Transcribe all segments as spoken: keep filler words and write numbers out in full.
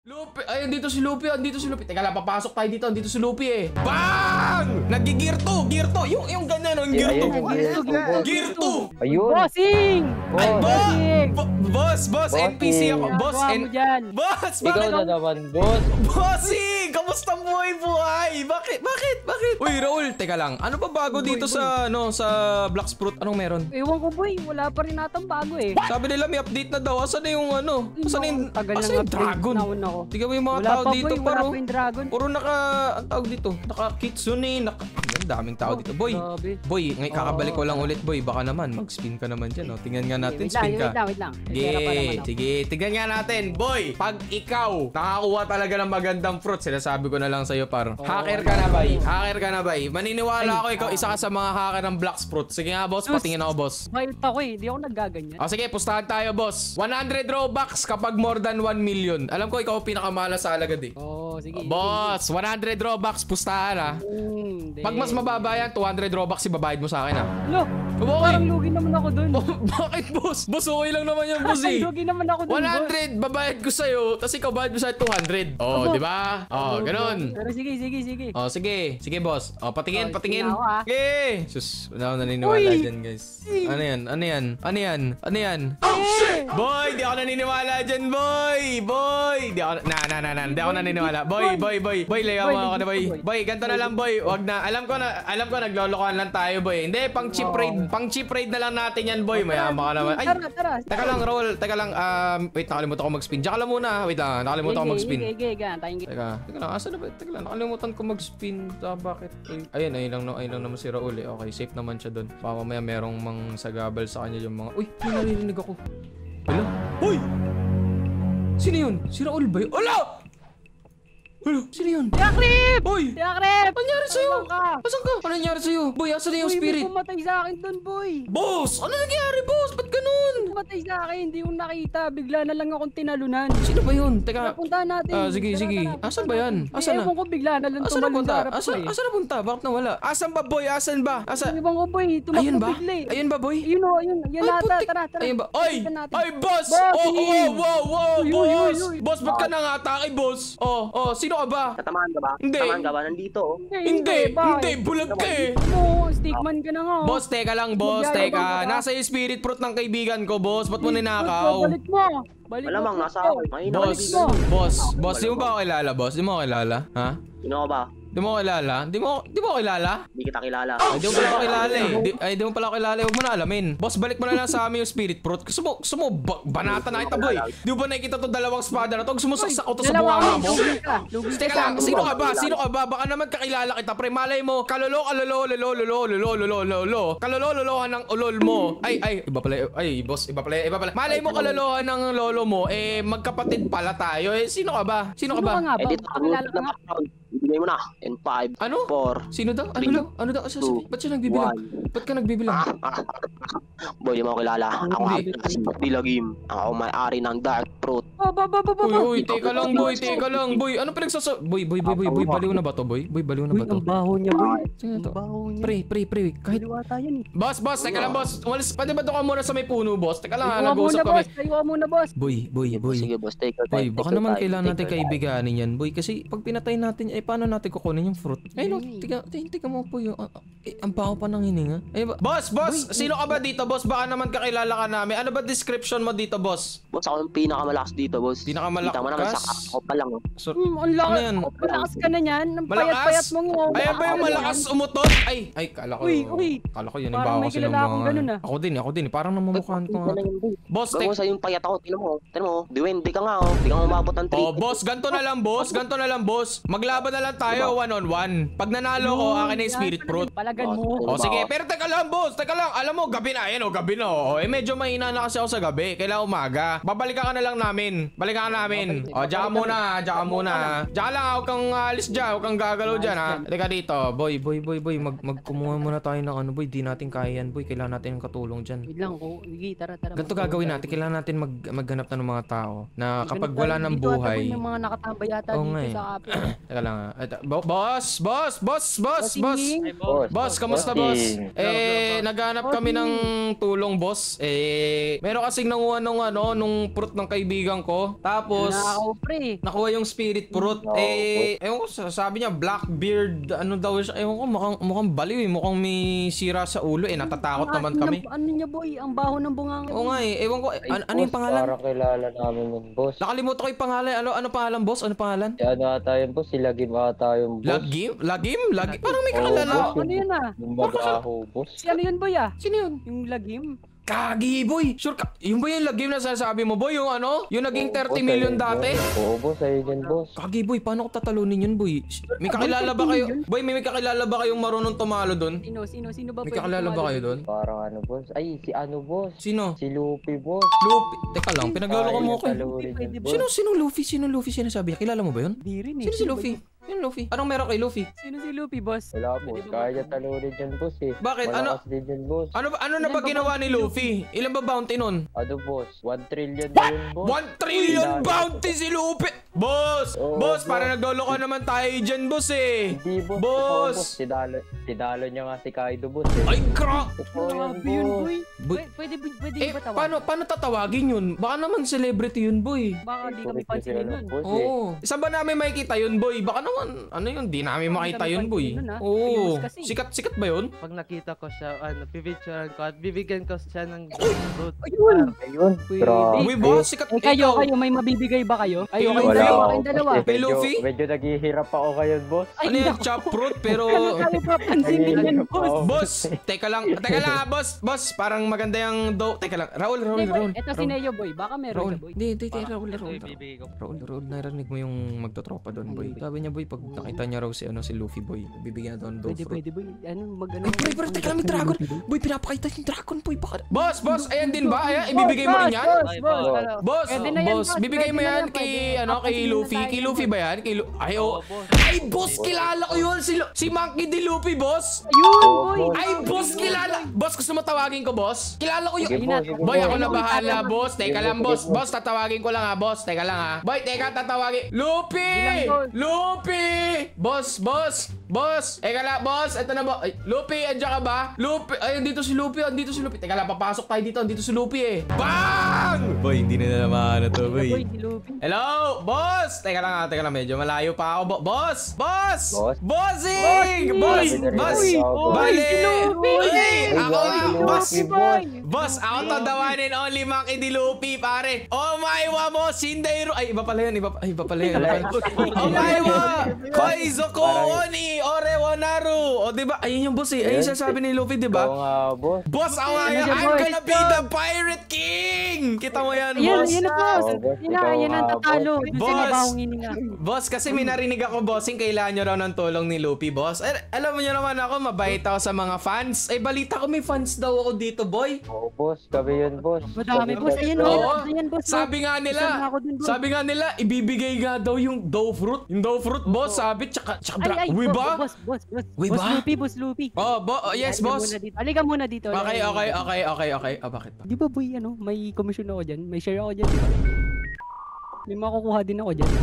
Lupi! Ay, andito si Lupi, andito si Lupi. Teka lang, papasok tayo dito, andito si Lupi eh. Bang! Nag-gear two, gear two. Yung, yung ganyan, yung gear two. Gear two! Ayun! Bossing! Ay, Bossing! bo boss, boss, N P C ako. Boss, N... N... Boss, Ikaw bakit? na naman, boss! Bossing! Kamusta buhay buhay? Bakit? Bakit? Bakit? Uy, Raul, teka lang. Ano pa bago dito sa, ano, sa Black Fruit? Anong meron? Ewan ko boy, wala pa rin natang bago eh. Sabi nila may update na daw. Asan na yung ano? Asan na yung, Tagal asan ng yung dragon? naon ako. Tingnan mo yung mga Wala tao pa dito. boy, wala Paro, pa yung dragon. puro naka, ang tawag dito, naka kitsune, naka, ang daming tao dito. Boy, Grabe. boy, ngay kakabalik ko lang ulit, boy. Baka naman, mag-spin ka naman dyan, oh. Tingnan nga natin, Wait spin lang, ka. wait lang, wait lang. May Sige, pera pa naman ako. sige, tingnan nga natin, boy. Pag ikaw nakakuha talaga ng magandang fruit, sinasabi ko na lang sa'yo, par. Hacker ka na, bay. Hacker ka na, bay. Maniniwala ako, ikaw isa ka sa mga hacker ng Black Fruit. Sige nga, boss, patingin ako, boss. Wild ako eh, di ako naggaganyan. O sige, pustahan tayo, boss. one hundred Robux kapag more than one million. Alam ko, ikaw ang pinakamalas sa alagad eh. Oo, sige. Boss, one hundred Robux, pustahan ah. Hmm, Pag mas mababa yan, two hundred Robux ibabayad mo sa akin ah. Lo, Okay. parang lugi naman ako dun. Oh, bakit, boss? Boss, okay lang naman yan, boss eh. Lugi naman ako dun, one boss. hundred, babayad ko sa'yo, tapos ikaw bayad mo sa two hundred. Oh, di ba? Oh, ganun. Pero sige, sige, sige. Oh, sige. Sige, boss. Oh, patingin, Oh, patingin. sige na ako, ah. Okay. Sus, wala ako naniniwala Uy! dyan, guys. Ano yan? Ano yan? Ano yan? Ano yan? Eh! Boy, di ako naniniwala dyan, boy! Boy! Di ako, na, na, na, na, di ako naniniwala. Boy, boy, boy. Boy, layaw mo ako na, boy. Boy, ganito na lang, boy. Wag na. Alam ko na, alam ko, naglolokohan lang tayo, boy. Hindi, pang cheap raid. Pang cheap raid na lang natin yan, boy. Mayama ka naman. Ay, Tara, tara. teka lang, roll. Teka lang, um, wait, nakalimutan ko mag-spin. Diyan ka lang muna. Wait lang, nakalimutan ko mag-spin. Sige, sige, sige. Tayong Teka, teka lang, asa na ba? Teka lang, nakalimutan ko mag-spin. Ah, bakit? Ay, ayun, ayun lang, no, ayun lang naman si Raul eh. Okay, safe naman siya doon. Baka mamaya merong mang sagabal sa kanya yung mga... Uy, may naririnig ako. Hala? Uy! Sino yun? Si Raul ba yun? Hala! Hala, sino yun? Yakrip! Uy! Yakrip! Ano nangyari sa'yo? Ano ka? Asan ka? Ano nangyari sa'yo? Boy, asan na yung Uy, spirit? may pumatay sa akin dun, boy. Boss! Ano nangyari, boss? Ba't ganun? Pumatay sa akin, hindi ko nakita. Bigla na lang akong tinalunan. Sino ba yun? Teka. Napuntahan natin. Ah, sige, Tara, sige. tara, Asan punta ba yan? natin. Asan Eh, na? Ewan ko, bigla na lang Asan tumalun napunta? sa harap ko Asan, eh. asan napunta? Bakit nawala? Asan ba, boy? Asan ba? Asan? Ewan ko, boy. Tumakbo Ayun ba? bigla eh. Ayun ba, boy? Ayun o, ayun. Yan Ay, nata. putik. Tara, tara. Ayun ba? Ay! Tingnan natin. Ay, boss! Boss, Oh, oh, tingin. oh, wow, wow, Uy, uy, boss! uy, uy. Boss, ba't ka nangatake, boss? Oh, oh, sino ka ba? Tatamaan ka ba? Hindi. Tatamaan ka ba? Nandito oh. Hindi, hindi, bulag ka eh. Ano, stickman ka na nga. oh. Boss, teka lang, boss, Magyayabang teka. ka ba? Nasa yung spirit fruit ng kaibigan ko, boss. Ba't mo Boss, ninakaw? Balik mo. Balik Malamang mo. nasa ako. Mahina ka Boss, kaibigan. boss, boss, di mo ba ako kilala, boss? Di mo ako kilala? Ha? Sino ka ba? Di mo ako kilala? Di mo, di mo ako kilala? Hindi kita kilala. Ay, di mo pala ako kilala eh. Di, ay, di mo pala ako kilala eh. Huwag mo na alamin. Boss, balik mo na lang sa amin yung spirit fruit. Gusto mo, gusto mo, ba, banata na kita, boy. Di mo ba nakikita to dalawang espada na to? Gusto mo saksak ko to sa Dalawa bunganga ako, mo? lugi ka. Lugi ka Teka sa lang, akin. sino ka ba? Sino ka ba? Baka naman kakilala kita, pre. Malay mo, kalolo, kalolo, lolo, lolo, lolo, lolo, lolo. Kalolo, lolohan ng ulol mo. Ay, ay, iba pala, ay, boss, iba pala, iba pala. Malay mo, kalolohan ng lolo mo, eh, magkapatid pala tayo. Eh, sino ka ba? Sino ka Sino ba? ka nga ba? Eh, dito. Kakilala ka nga. Ibigay mo na. In five. Ano? four. Sino daw? Ano Three, daw? Ano daw? Asa, two, ba't siya nagbibilang? Ba't ka nagbibilang? Boy, di mo ako kilala. Ako nga Hindi. si Dilagim. Ako may-ari ng Dark Fruit. Oh, ba, ba, ba, ba, Uy, ba. uy, teka lang, boy, teka lang, boy. Ano pinagsasa... Boy, boy, boy, boy, boy, baliw na ba to, boy? Boy, baliw na Uy, ba to? ang baho niya, boy. Sino to? Ang baho niya. Pre, pre, pre, kahit... Kaliwa tayo eh. Boss, boss, teka lang, boss. Walis, pwede ba doon ka muna sa may puno, boss? Teka lang, ha, Tayo nag-uusap muna, kami. boss. Tayo muna, boss. Boy, boy, boy. Sige, boss. Take your time. Boy, take baka your naman time, kailangan take natin your time. kaibiganin yan, boy. Kasi pag pinatay natin, eh, paano natin kukunin yung fruit? Ay, no, tiga, tiga, tiga mo po yung... ah, ah, eh, ang baho pa ng hininga. Ay, ba? Boss, boss, sino ka ba dito, boss? Baka naman kakilala ka namin. Ano ba description mo dito, boss? Boss, ako yung pinakamalakas dito, boss. Pinakamalakas? Kita mo naman sa ako pa lang. Oh. So, Hmm, ang ano lakas. yan? Malakas ka na niyan. Ang Malakas? payat-payat mong yun. Ayan ba yung malakas umutot? Ay, ay, kala ko. Uy, uy. Kala ko yun yung Parang baho may kasi ng kilala akong mga... ganun, ah. Ako din, ako din. Parang namamukhaan ko nga. Boss, Bro, tek... sa yung payat ako, tinan mo, tinan mo, diwende ka nga oh, di ka umabot ng three. Oh, boss, ganto na lang, boss. Ganto na lang, boss. Maglaban na lang tayo one on one. Pag nanalo ko, akin na yung spirit fruit. Palagan mo. Oh, sige. Pero teka lang, boss. Teka lang. Alam mo, gabi na. Ayan, oh, gabi na. Oh. Eh, medyo mahina na kasi ako sa gabi. Kailangan umaga. Babalikan ka na lang namin. Balikan ka namin. Oh, diyan ka muna. Diyan ka muna. Diyan ka lang. Huwag kang alis dyan. Huwag kang gagalaw dyan, ha. Teka dito. Boy, boy, boy, boy. Mag magkumuha muna tayo ng ano, boy. Di natin kaya yan, boy. Kailangan natin ng katulong dyan. Wait lang ko. Sige, tara, tara. Ganito gagawin natin. Kailangan natin mag maghanap na ng mga tao na kapag wala ng Dito ata, boy, buhay. may mga nakatambay yata Oo dito nga eh. sa kape. Teka lang, ah. Ito, bo- boss, boss, boss, boss, boss. Bossing. Boss, Boss, kamusta boss? bossing. Eh, naghanap kami ng tulong boss. Eh, meron kasing nanguha nung ano, nung fruit ng kaibigan ko. Tapos, Nakakaw, pre. nakuha yung spirit fruit. No, Eh, ewan ko, sabi niya, Blackbeard, ano daw siya. Ewan ko, mukhang, mukhang baliw eh. Mukhang may sira sa ulo eh. Natatakot naman Ano- kami. Ano niya, boy? Ang baho ng bunganga. Oo nga eh. Ewan ko, eh, ano, ano yung Boss, pangalan? Parang kilala namin yun, boss. Nakalimutan ko yung pangalan. Ano, ano pangalan, boss? Ano pangalan? Si ano ata yun, boss? Si Lagim ata yung boss. Lagim? Lagim? Lagim? Parang may Oo, kakilala. boss. Ano yun ah? Yung magaho, boss. Si ano yun, boy ah? Sino yun? Yung lagim? Kagi, boy. Sure ka. Yung ba yung lagim na sasabi mo, boy? Yung ano? Yung naging Oo, thirty boss, million ayun, dati? boss. Oo, boss. Ayun yan, boss. Kagi, boy. Paano ko tatalunin yun, boy? May kakilala ba kayo? Boy, may, may kakilala ba kayong marunong tumalo doon? Sino? Sino? Sino ba? May pwede kakilala ba tumalo kayo dun? doon? Parang ano, boss? Ay, si ano, boss? Sino? Si Luffy, boss. Luffy. Teka lang, pinagloloko mo ko. eh. Talunin Pwede yun, ba? boss. Sino, sino Luffy? Sino Luffy sinasabi niya? Kilala mo ba yun? Di rin eh. Sino si ba Luffy? yun? Sino Luffy? Anong meron kay Luffy? Sino si Luffy, boss? Wala, boss. Pwede ba Kaya niya ba- talunin yan, boss eh. Bakit? Ano? Malakas din yan, boss. Ano ba ano na Ilan ba ba ginawa bounty ni ni Luffy? Ilan ba bounty nun? Ano, boss? One trillion na yun, boss. One trillion Sinalo. bounty si Luffy! Boss! Oo, boss, boss. para nagloloko naman tayo dyan, boss eh! Hindi, boss. Boss! Totoo, boss. Sidalo, sidalo niya nga si Kaido, boss eh. Ay, crack! Totoo yan, Grabe yun, boss. boy. Boy- Pwede, pwede, pwede Eh, ba tawag? paano, paano tatawagin yun? Baka naman celebrity yun, boy. Baka di kami Correct kasi pansinin ano, nun. boss eh. Oo. Saan ba namin makikita yun, boy? Baka naman, ano yun, di namin Hindi makita kami yun, boy. pansinin nun, ah. Oo. Famous kasi. Sikat, sikat ba yun? Pag nakita ko siya, ano, pipicturean ko at bibigyan ko siya ng fruit. Ayun! Ayun. Pwede. Grabe. Uy, boss, sikat. Eh kayo, ikaw. kayo, may mabibigay ba kayo? Kayo, Wala kayong Wala dalawa, ako, kayong dalawa. boss, eh. Kay Medyo- Luffy? Medyo naghihirap ako ngayon, boss. Ay, Ano yan, naku. chop fruit, pero... Ano tayo papansinin yan, Naghihirap boss? ako. Boss, teka lang, teka lang, ah, boss, boss, parang maganda yung do... Teka lang, Raul, Raul, Hindi, boy. Raul. Ito si Neo, boy. Baka meron Raul, ka, boy. hindi, hindi, hindi, Baka- Raul, ito Raul, Raul. ibibigay ko. Raul, Raul, narinig mo yung magtotropa doon, boy. Sabi niya, boy, pag nakita niya raw si, ano, si Luffy, boy, bibigyan daw ng dough Pwede, fruit. pwede, boy. Ano, mag ano? Ay, boy, pero teka lang, may dragon. Boy, pinapakita yung dragon, boy, baka... Boss, boss, ayan din ba? Ayan, ibibigay mo rin yan? Boss, Ay, boss, boss. ano? Boss, Pwede na yan, boss, boss. bibigay mo Pwede na yan yan, kay, pwede. ano, kay Papansinin na Luffy. tayo Kay yan, Luffy boss. ba yan? Kay Lu- Ay, oh. Oo, boss. Ay, boss, kilala ko yun. Si, Lu- si Monkey D. Luffy, boss. Ayun, Oo, boy. boss. Ay, boss, kilala. Boss, gusto mo tawagin ko, boss? Kilala ko yun. Sige, Ayun na. boss. Sige, Boy, ako boss. na bahala, boss. Teka Sige, lang, sige, boss. boss. Boss, tatawagin ko lang ha, boss. Teka lang ha. Boy, teka, tatawagin. Luffy! Bilang, boss. Luffy! Boss, boss. Boss. Teka lang, boss. Ito na, boss. Ay, Luffy, andyan ka ba? Luffy. Ay, andito si Luffy. Andito si Luffy. Teka lang, papasok tayo dito. Andito si Luffy eh. Bang! Boy, hindi na naman na to, Boy, si Luffy. Hello, boss! Teka lang ha, teka lang. Medyo malayo pa ako. Bo- boss! Boss! Boss? Bossing! Boss! Bossing! Boss! Uy, Bali! si Luffy! Uy! Ako Ay, nga, si boss! Luffy, boss. Boss, ako to the one and only Monkey D. Luffy, pare. Oh my wa mo, Shindeiro. Ay, iba pala yun. Iba, ay, iba pala yun. Iba pala. Oh my wa! Koizoko Oni Ore Wanaru. O, diba? Ayun yung boss eh. Ayun yung sasabi ni Luffy, diba? Oo nga, boss. Boss, ako nga Ano yan. siya, I'm boss? gonna be the Pirate King! Kita mo yan, Ayun, boss? ayun na, boss. Oh, boss, Yun na, ikaw yan ang nga, tatalo. boss. Ito si Boss. mabahong hininga. Boss, kasi may narinig ako, bossing, kailangan nyo raw ng tulong ni Luffy, boss. Eh, alam mo nyo naman ako, mabait ako sa mga fans. Eh, balita ko may fans daw ako dito, boy. Oo, boss. Kami yun, boss. Madami, Kami boss. yun. Ayun, Oo. oh. Ayun, boss. Sabi nga Isa na nila, ako dun, boss. sabi nga nila, ibibigay nga daw yung dough fruit. Yung dough fruit, boss, sabi, tsaka, tsaka, Ay, dra- ay, Uy bo- ba? boss, boss, boss. Uy Boss ba? Luffy, boss Luffy. Oh, bo oh, yes, Halika boss. muna dito. Halika muna dito. Okay, okay, okay, okay, okay. Ah, bakit ba? Di ba, boy, ano, may commission ako dyan? May share ako dyan, di ba? May makukuha din ako dyan.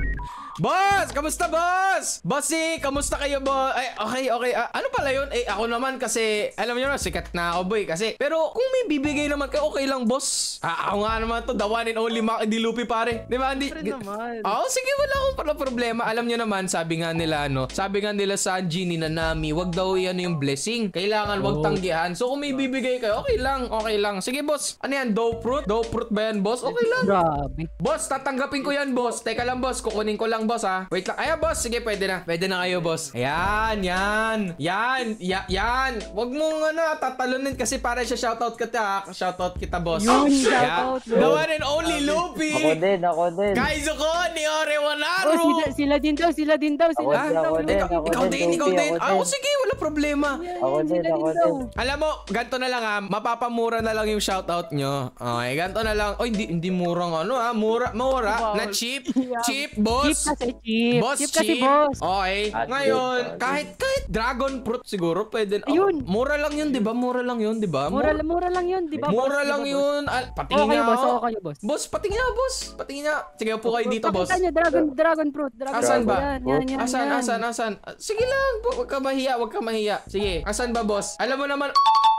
Boss! Kamusta, boss? Bossy, kamusta kayo, boss? Ay, okay, okay. Ah, ano pala yun? Eh, ako naman kasi, alam niyo na, sikat na ako, boy. Kasi, pero kung may bibigay naman kayo, okay lang, boss. Ah, ako nga naman to, the one and only Monkey D. Luffy, pare. Di ba, hindi? Siyempre naman. Oo, sige, wala akong pala problema. Alam niyo naman, sabi nga nila, no? Sabi nga nila sa Genie na Nami, wag daw yan yung blessing. Kailangan wag tanggihan. So, kung may bibigay kayo, okay lang, okay lang. Sige, boss. Ano yan? Dough fruit? Dough fruit ba yan, boss? Okay lang. Grabe. Boss, tatanggapin ko yan, boss. Teka lang, boss. Kukunin ko lang, boss, ha. Wait lang. Ayan, boss. Sige, pwede na. Pwede na kayo, boss. Ayan, yan. Yan. Ya yan. Wag mong, ano, tatalunin kasi para siya shoutout kita, ha. Shoutout kita, boss. Yun, Yeah. shoutout, The boss. one and only Luffy. Ako din, ako din. Kaizuko ni Ore Oh, Wanaru. sila, sila din daw, sila din daw, Ako sila din, din daw. ako din, Ikaw, ako ikaw din, din, ikaw Luffy, din. ako Ah, oh, din. sige, wala problema. Ako din, Sila ako din daw. din. Alam mo, ganito na lang ha, mapapamura na lang yung shoutout nyo. Okay, ganito na lang. Oh, hindi, hindi murang ano ha, mura, mura, na cheap. Cheap, Cheap boss. kasi, cheap. Boss, cheap kasi, cheap. boss. Okay, Ah, ngayon, cheap. kahit, kahit dragon fruit siguro, pwede. Oh, Ayun. mura lang yun, di ba? Mura lang yun, di ba? Mura, mura lang yun, di ba, boss? Mura Di ba, lang boss? yun. Al, patingin Oo kayo, nga boss. ako. Oo kayo, boss. Boss, patingin nga, boss. Patingin nga. Sige, upo kayo dito, boss. Pakita nyo, dragon, dragon fruit. Dragon Asan fruit. ba? Yan, yan, yan, Asan, yan. asan, asan? Ah, sige lang, bu- huwag ka mahiya, huwag ka mahiya. Sige, asan ba, boss? Alam mo naman...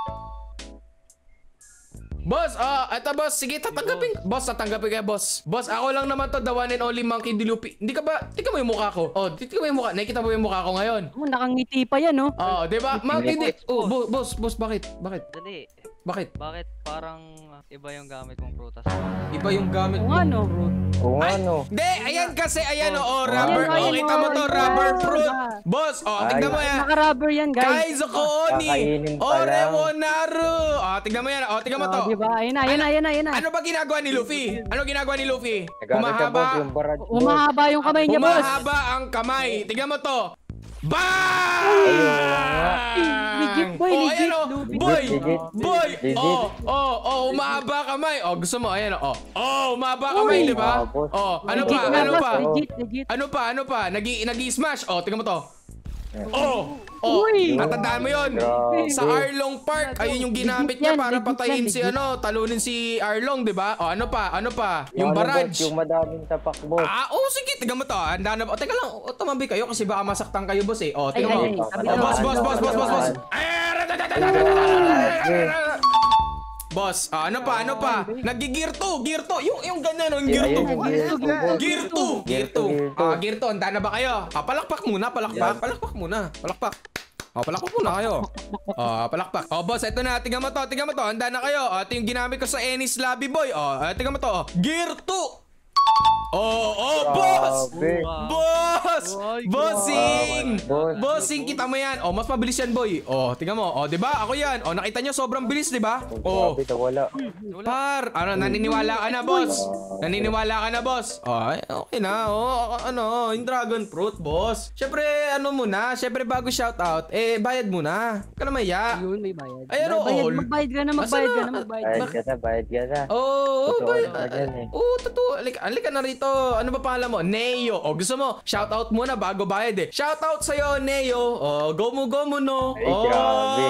Boss, ah, eto boss, sige, tatanggapin. Boss, tatanggapin kaya, boss. Boss, ako lang naman to, the one and only Monkey D. Luffy. Hindi ka ba, tika mo yung mukha ko. Oh, tika mo yung mukha. Nakikita mo yung mukha ko ngayon. Oh, nakangiti pa yan, oh. Oh, di ba? Monkey D. Oh, bo- boss, boss, bakit? Bakit? Dali, Bakit? bakit parang uh, iba yung gamit mong prutas? Iba yung gamit Oo mo. nga, no. Oo nga, no. Hindi, ayan kasi, ayan, oh, rubber. Ayan, Oh, ayan, kita mo to, ayan, rubber ayan. fruit. Boss, oh, tignan mo yan. Naka-rubber yan, guys. Kaizo ko oni. Kakainin pa Ore lang. Wonaru. Oh, tignan mo yan. Oh, tignan mo to. Oh, diba? Ayun na, ayun na, ayun na, ayun na. Ano ba ginagawa ni Luffy? Ano ginagawa ni Luffy? Nagamit ka, boss, Humahaba. yung barad, boss. Umahaba yung kamay niya, boss. Humahaba ang kamay. Tignan mo to. Ayun nga. Bang! Legit, boy, Oh, legit, ayan oh. Luffy. Boy! Legit. Boy! Legit. Oh, oh, oh, umahaba kamay. Oh, gusto mo, ayan oh. Oh, umahaba kamay, di ba? Ah, boss. Oh, ano Legit pa? nga, Ano boss. pa? Legit, legit. Ano pa? Ano pa? Nagi nagi-smash. Oh, tingnan mo to. Oh! Oh, Uy! natandaan mo yun. Grabe. Sa Arlong Park, ayun yung ginamit Legit niya yan, para legit patayin yan, si legit. ano, talunin si Arlong, di ba? Oh, ano pa? Ano pa? Yung Ano, boss, barrage. Yung madaming tapak, boss. Ah, oh, sige, tignan mo to. Handa na ba? Oh, teka lang, oh, tumabi kayo kasi baka masaktan kayo, boss eh. Oh, Ay, tingnan mo. ay, ay. Oh, Sabi boss, na, boss, ano, boss, boss, boss, boss. ano. Boss, ah, ano pa, ano pa? Nagi-gear two, gear two. Yung, yung ganyan, oh, yung gear Ayun, two. yung gear two, boss. Gear two, gear two. Gear two. Ah, gear two, handa na ba kayo? Ah, palakpak muna, palakpak. Palakpak muna, palakpak. Oh, palakpak muna kayo. Oh, palakpak. Oh, boss, ito na. Tingnan mo to, tingnan mo to. Handa na kayo. Oh, ito yung ginamit ko sa Ennis Lobby Boy. Oh, uh, tingnan mo to. Oh. Gear two. Oh, oh, boss! Grabe. Boss! Ay, Bossing! Boss. Bossing, kita mo yan. Oh, mas mabilis yan, boy. Oh, tingnan mo. Oh, 'di ba? Ako yan. Oh, nakita nyo sobrang bilis, 'di ba? Oh. Grabe, wala. Par, ano, naniniwala ka na, boss? Naniniwala ka na, boss? Oh, ay, okay na. Oh, ano, yung dragon fruit, boss. Syempre, ano muna, syempre bago shoutout, eh, bayad muna. Huwag ka na maya. Ayun, may bayad. Ayan, oh, Bayad, all. magbayad ka na, magbayad ka na, Asan na? magbayad. Bayad ka na, bayad ka na. Oo, oh, Totoo bayad. na yan eh. Oo, totoo. Alika, alika na rito. Ano ba pangalan mo? Neo. O, gusto mo, shoutout muna bago bayad eh. Shoutout sa'yo, Neo. O, go mo, go mo, no. Ay, grabe.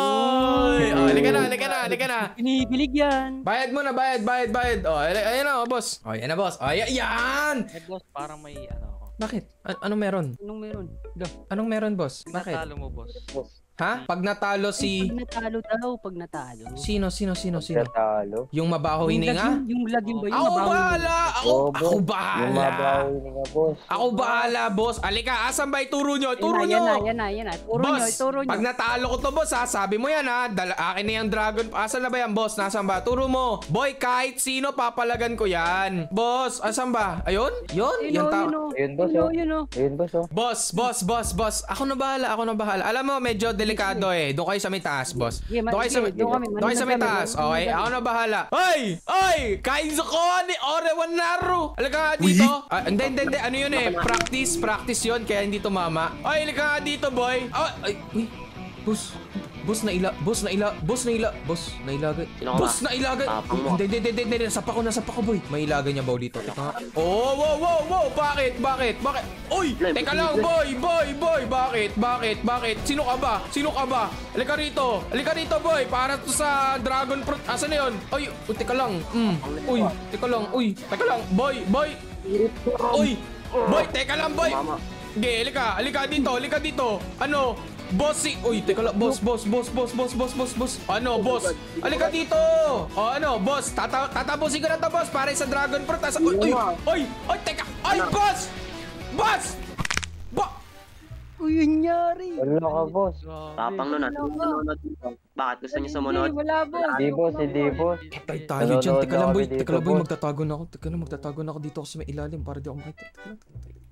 Oy. O, alika na, alika na, alika na. Binibilig yan. Bayad mo na, bayad, bayad, bayad. O, ali- ayan na, o, boss. O, yan na, boss. O, y- yan! Eh boss, parang may ano ako. Bakit? A- anong meron? Anong meron? Da. Anong meron, boss? Bakit? Natalo mo boss. Ha? Pag natalo si... Pag natalo daw, pag natalo. Sino, sino, sino, sino? Natalo. Yung mabaho Yung lag hininga? yun- Yung lag yun ba? Yung Ako mabaho yun. bahala! Ako, Oo, ako boss. Yung bahala! mabawi ni nga, boss. Ako bahala, boss. Alika, asan ba ituro nyo? Yan Turo na, nyo! yan na, yan na, yan na. Turo nyo, Boss, turo nyo. pag natalo ko to, boss, ha, sabi mo yan, ha, Dala, akin na yung dragon. Asan na ba yan, boss? Nasaan ba? Turo mo. Boy, kahit sino, papalagan ko yan. Boss, asan ba? Ayun? Yun? Yun Yan o, ta- yun o. Ayun, boss, Yun o, oh. yun o. Ayun, boss, oh. Boss, boss, boss, boss. Ako na bahala, ako na bahala. Alam mo, medyo delikado eh. Doon kayo sa may taas, boss. Sige, Doon kayo sa, sige, doon kami, doon kayo sa may manunan taas. kami, Okay, manunan ako na bahala. Hoy! Hoy! Kainzo ko ni Ore Wanaru! Halika nga dito. Ah, hindi, hindi, hindi. Ano yun eh? Practice, practice yun. Kaya hindi tumama. Hoy, halika nga dito, boy. Ah, ay, uy. Boss. Boss na ila, boss na ila, boss na ila, boss na ilagay. Sino ka Boss ba? na ilagay. Tapang mo. Hindi, hindi, hindi, hindi, nasapa ko, nasapa ko, boy. May ilagay niya ba dito? Teka nga. Oh, wow, wow, wow. Bakit? Bakit? Bakit? Uy! Teka lang, boy, boy, boy. Bakit? Bakit? Bakit? Sino ka ba? Sino ka ba? Halika rito. Halika rito, boy. Para to sa dragon fruit. Asan na yun? Uy, uy, teka lang. Mm. Uy, teka lang. Uy, teka lang. Boy, boy. Uy, boy, teka lang, boy. Sige, halika. Halika dito, halika dito. Ano? Bossy! Uy, teka lang, boss, boss, boss, boss, boss, boss, boss, boss. Ano, boss? Halika dito! O ano, boss, tata tatapusin ko na to, boss, para sa dragon fruit. Asa, uy, uy, uy, uy, teka, ay, boss! Boss! Ba? Uy, yun nyari. Wala ka, boss. Tapang nun, ano? Nanonood dito. Bakit gusto niyo sumunod? Hindi, wala, boss. Hindi, boss, hindi, boss. Patay tayo dyan. Teka lang, boy, teka lang, boy, Boss. magtatago na ako. Teka lang, magtatago na ako dito kasi may ilalim para di ako makita. Teka lang, teka lang.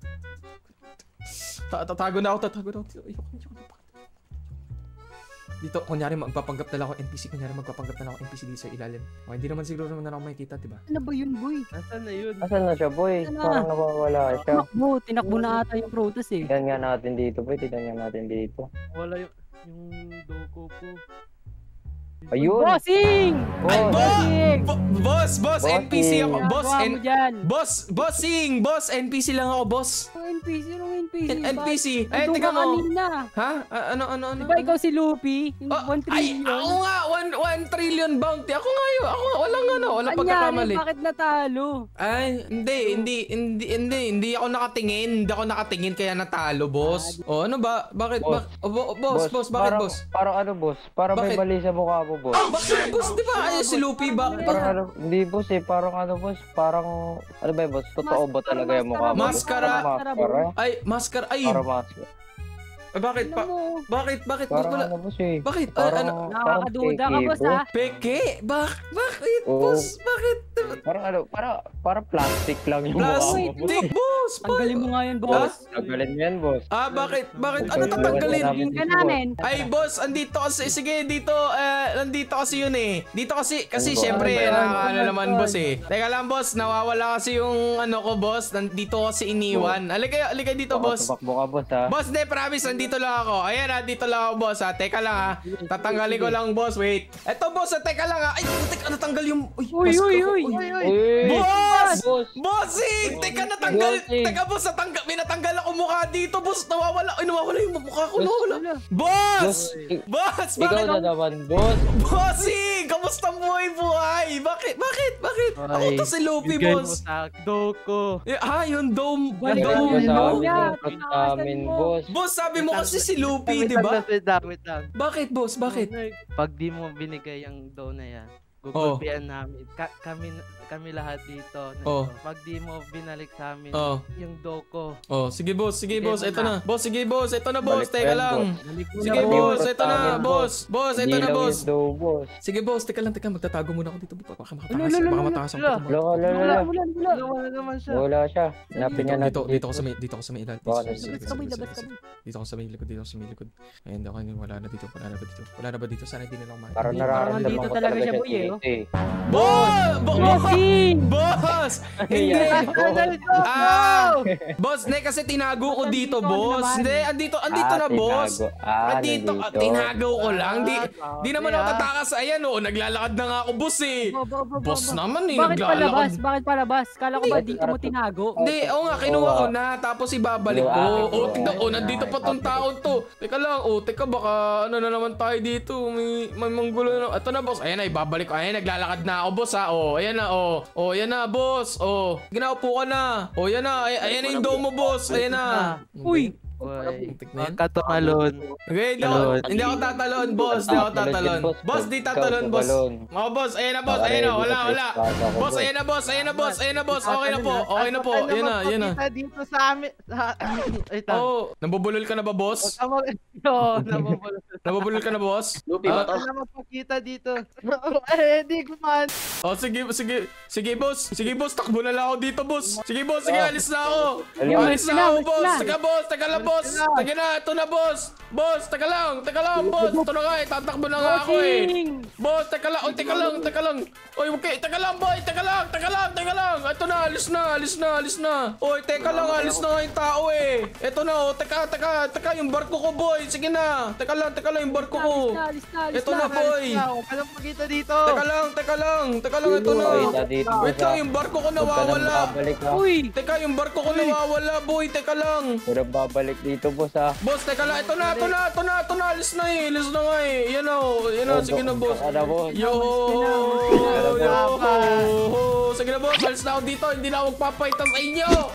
Ta- Tatago na ako, tatago na ako. Ayoko, ayoko na. Dito, kunyari magpapanggap na lang ako N P C, kunyari magpapanggap na lang ako N P C dito sa ilalim. Okay, hindi naman siguro naman na ako makikita, diba? Ano ba yun, boy? Nasaan na yun? Asan na siya, boy? Asan na? Parang nawawala siya. Tinakbo, tinakbo na ata yung Protoss eh. Tignan nga natin dito, boy. Tignan nga natin dito. Wala yung... Yung doko po. Ayun. Bossing! Ay, bo- Bossing! bo- boss, boss, N P C ako. Boss, Ginagawa mo N- dyan? boss, bossing, boss, N P C lang ako, boss. Ang N P C, anong N P C? N- NPC. Eh, Nandun tingnan ka mo. kanina. Ha? Ah, ano, ano, ano? Diba ikaw si Luffy? Yung Oh, one ay, trillion. ako nga, one, one trillion bounty. Ako nga yun. Ako nga, walang ano, walang Anyari, pagkakamali. bakit natalo? Ay, hindi, hindi, hindi, hindi, hindi ako nakatingin. Hindi ako nakatingin kaya natalo, boss. O, ano ba? Bakit, Boss. ba? Oh, bo- boss, boss, bakit, parang, boss? Parang ano, boss? Parang may Bakit? mali sa mukha mo, boss. Bakit, boss? Di ba ayos si Luffy? Bakit? Parang ano, hindi, boss eh. Parang ano, boss? Parang, ano ba yun, boss? Totoo ba Maskara, talaga yung mukha mo? boss? maskara. Parang maskara. Ay, masker. Ay, Parang maskara. ay, bakit? Pa, Ano mo? bakit? Bakit? Boss, Parang wala. ano, boss eh. Bakit? Ay, Parang, ano? parang Nakakaduda ka, fake, boss, ha? Peke? Bak bakit, Oo. boss? Bakit? Parang ano, parang, parang plastic lang yung mukha mo, boss. Plastic, boss! Tanggalin mo nga yan, boss. Tanggalin mo yan, boss. Ah, bakit? Bakit? Ano Ikaw tatanggalin? yung Tingin ka namin. Ay, boss, andito kasi, sige, dito, eh, nandito kasi yun eh. Dito kasi, kasi Ano ba? syempre, Ano ba yan? nakaka- ano Ano naman, ba? boss eh. Teka lang, boss, nawawala kasi yung ano ko, boss. Nandito kasi iniwan. Halika, halika dito, Baka boss. tumakbo ka, boss, ha? Boss, de, promise, nandito lang ako. Ayan, ah, dito lang ako, boss, ha. Teka lang, ha. Tatanggalin ko lang, boss, wait. Eto, boss, ha, teka lang, ha. Ay, teka, natanggal yung... Uy, mask uy, ko. uy. Uy! Boss! Boss! Bossing! Teka, natanggal. Bossing. Teka, boss, natanggal. May natanggal ako mukha dito, boss. Nawawala. Ay, nawawala yung mukha ko. Boss, Nawawala. Boss! Boss! i- Boss! Ikaw Bakit? na naman, boss! Bossing! Kamusta buhay buhay? Bakit? Bakit? Bakit? Ako to si Luffy, Bigay mo boss. sa akin, doko. Eh, ah, yung dome. Balik Balik Dome, mo sa no? amin Yeah, yung fruit namin, tinakasan mo. boss. Boss, sabi mo kasi si Luffy, Wait di lang, ba? wait lang, wait lang. Bakit, boss? Bakit? Pag di mo binigay yung dough na yan, Oh. gugulpian namin. Ka- kami kami lahat dito. nandito. Oh. Pag di mo binalik sa amin Oh. yung dough ko. Oh, sige, boss. Sige, Sige boss. mo Ito na. na. Boss, sige, boss. Ito na, boss. Balik ko Teka yan, lang. Balik mo Sige, na, Hindi boss. mo Ito na, tatangan, boss. Boss, ito Hindi na, lang boss. yung dough, boss. Sige, boss. Teka lang, teka. Magtatago muna ako dito. Baka Ano, makatakas. ano, Baka ano, matakas ang ano? puto mo. Wala, wala, Wala, wala. wala, wala. Wala naman siya. Wala siya. Hanapin niya Dito, natin. dito, dito ako sa may, dito ako sa may ilalim. Baka Dito, nasa- dito, Labas dito, kami, dito, labas dito, kami. dito ako sa may likod, dito ako sa may likod. Ayun, ako wala na dito, wala na ba dito? Wala na ba dito? Sana hindi na lang makita. Parang Hindi, nararamdaman parang ko dito talaga siya, boy, eh, dito eh. Boss! Bo- Bossing! Boss! Hindi! Ayan, boss. Ah! Boss, ne, kasi tinago ko dito, Andito, boss. ano naman? Hindi, andito, andito Ah, na, boss. tinago. Ah, Andito, ah, nandito. tinago ko lang. Di, Ah, di naman okay, ako ah. tatakas. Ayan, oh, naglalakad na nga ako, boss, eh. Bo- bo- bo- bo- Boss bo- naman, eh, Bakit palabas? naglalakad. Bakit palabas? Kala ko ba Hindi. dito mo tinago? Hindi, oo nga, kinuha Oo, ko ah. na, tapos ibabalik Yung ko. akin, Oh, oo. tignan, oh, nandito pa tong taon to. Teka lang, oh, teka, baka ano na naman tayo dito. May, may manggulo na. Ito na, boss. Ayan na, ibabalik ko. Ayan, naglalakad na ako, boss, ha. Oh, ayan na, oh. Oh, ayan na, boss. Oh, ginaupo ka na. Oh, ayan na. Ay, ayan na yung dome mo, boss. Ayan na. Uy! Uy, Muntik na yan. huwag ka tumalon. Okay, hindi ako, hindi ako tatalon, boss. Hindi ako tatalon. Boss, di tatalon, boss. Oh, boss. Ayan na, boss. Ayan na, wala, wala. Boss, ayan na, boss. Ayan na, boss. Ayan na, boss. Okay na po. Okay na po. Ayan na, ayan na. Magpakita dito sa amin. Sa... Wait lang. Oh, nabubulol ka na ba, Huwag boss? ka mag... Oo, nabubulol. Nabubulol ka na, boss? Luffy ba to? Huwag ka na magpakita dito. Eh, hindi ko man. Oh, sige, sige, sige, boss. Sige, boss, takbo na lang ako dito, boss. Sige, boss, sige, alis na ako. Ayun. Alis na ako, boss. Teka, boss, teka lang, boss. Teka na, ito na, boss. Boss, teka lang, teka lang, boss. Ito na nga, eh, tatakbo na nga ako, eh. Bossing! Boss, teka lang, oy, teka lang, teka lang. Oy, okay, teka lang, boy, teka lang, teka lang, teka lang. Ito na, alis na, alis na, alis na. Oy, teka lang, alis na nga yung tao, eh. Ito na, oh, teka, teka, teka, yung barko ko, boy. Sige na, teka lang, teka lang, yung barko ko. Alis na, alis na, alis Ito na, boy. Huwag ka na magpakita dito. Teka lang, teka lang, teka lang, ito na. Pakita dito, Wait boss, lang, ah. yung barko ko Huwag ka nang nawawala. babalik, ha. Uy! Teka, yung barko ko nawawala, boy. Teka lang. Huwag nang babalik dito, boss, ha. Boss, teka lang. Ito na, ito na, ito na, ito na. Alis na eh. Alis na nga eh. Yan na, oh. Yan na. Sige na, boss. Saka na, boss. Yo! Saka na, Yo! Sige na, boss. Alis na ako dito. Hindi na ako magpapaitan sa inyo.